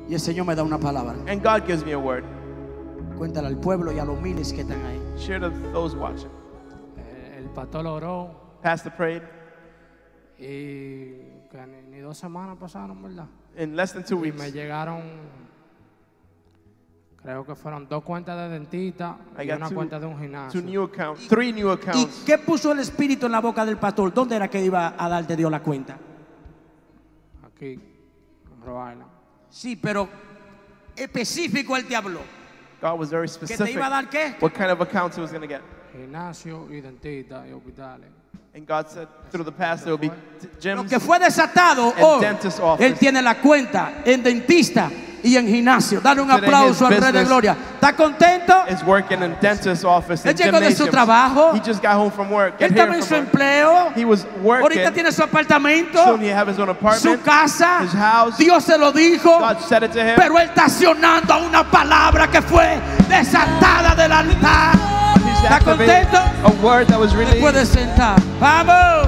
Y el Señor me da una palabra. And God gives me a word. Cuéntale al pueblo y a los miles que están ahí. Share to those watching. El pastor oró Pastor prayed. y que ni 2 semanas pasaron, ¿verdad? In less than 2 Y weeks, me llegaron, creo que fueron 2 cuentas de dentista I y got una cuenta de un 2 gimnasio. new accounts, 3 new ¿Y accounts. qué puso el Espíritu en la boca del pastor? ¿Dónde era que iba a darte Dios la cuenta? Aquí, en Rhode Island. Sí, pero específico él te habló. God was very ¿Que te specific iba a dar qué? what kind of accounts he was going to get. Gimnasio y dentista y hospitales. And God said through the past there will be Lo gyms. que fue desatado And hoy, dentist office. él tiene la cuenta en dentista y en gimnasio. Dale un Today aplauso his al Rey de business Gloria. ¿Está contento? Is working in dentist office Él and llegó de su gymnasiums. trabajo. He just got home from work. Él Get here estaba en from su work. empleo. He was working. Ahorita tiene su apartamento, Soon he have his own su apartment. casa. His house. Dios se lo dijo. God said it to him. Pero él está accionando a una palabra que fue desatada del altar. He's ¿Está activating contento? a word that was Te released. puedes sentar. ¡Vamos!